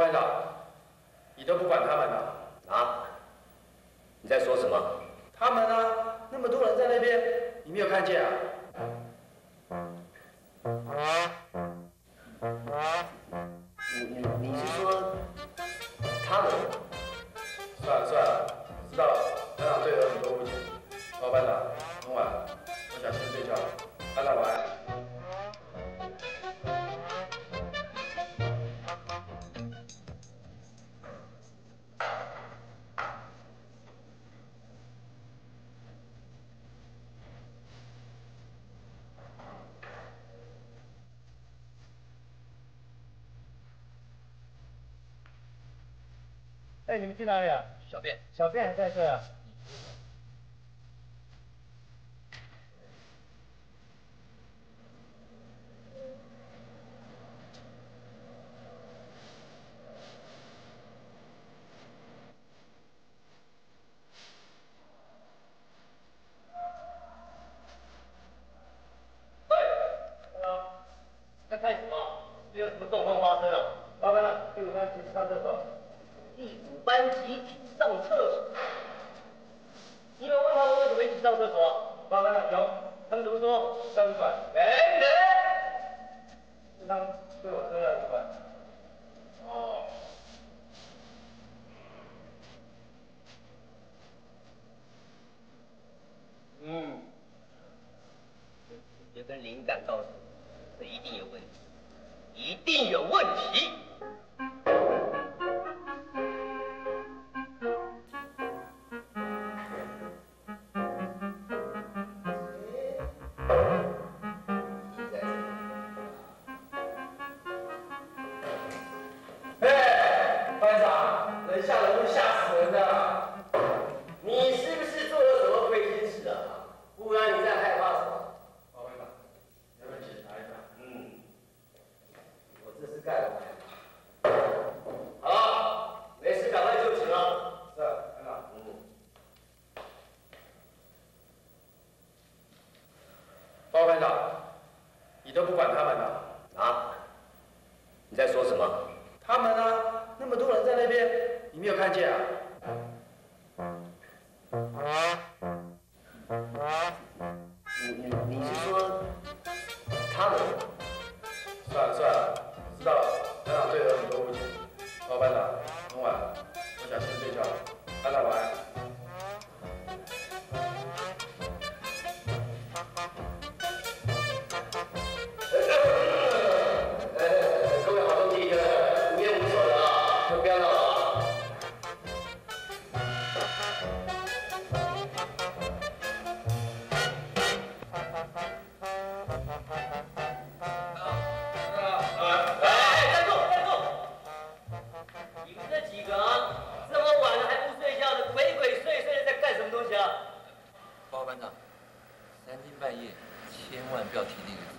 班长，你都不管他们了？ 啊？你在说什么？ 他们啊，那么多人在那边，你没有看见啊？ 你是说他们？ 算了算了，知道了。班长对我有很多误解。班长，很晚了，我想先睡觉了。班长晚安。 哎，你们去哪里啊？ 小便。 小便还在这啊？ 在看什么？没有什么状况发生啊？ 报班了，第5班集体上厕所。 第5班集体上厕所。你们问他们为什么一起上厕所？ 报班了，有。 他们怎么说？ 上主管。 哎， 是他们对我说的主管。 哦。有个灵感告诉我，这一定有问题，一定有问题。 哎，班长，人吓人会吓死人的。 你是不是做了什么亏心事啊？不然你在害怕什么？ 班长，要不要检查一下？ 我这是干嘛？好了，没事，赶快就寝了。 是，班长。班长，你都不管他们了？ 啊？你在说什么？ 他们啊，那么多人在那边，你没有看见啊？ 你是说他们？ 算了算了，知道了。班长对我有很多误解。班长，很晚了，我想先睡觉了。班长晚安。 各位好兄弟，无冤无仇的啊，就不要闹了啊。 报告班长，3更半夜千万不要提那个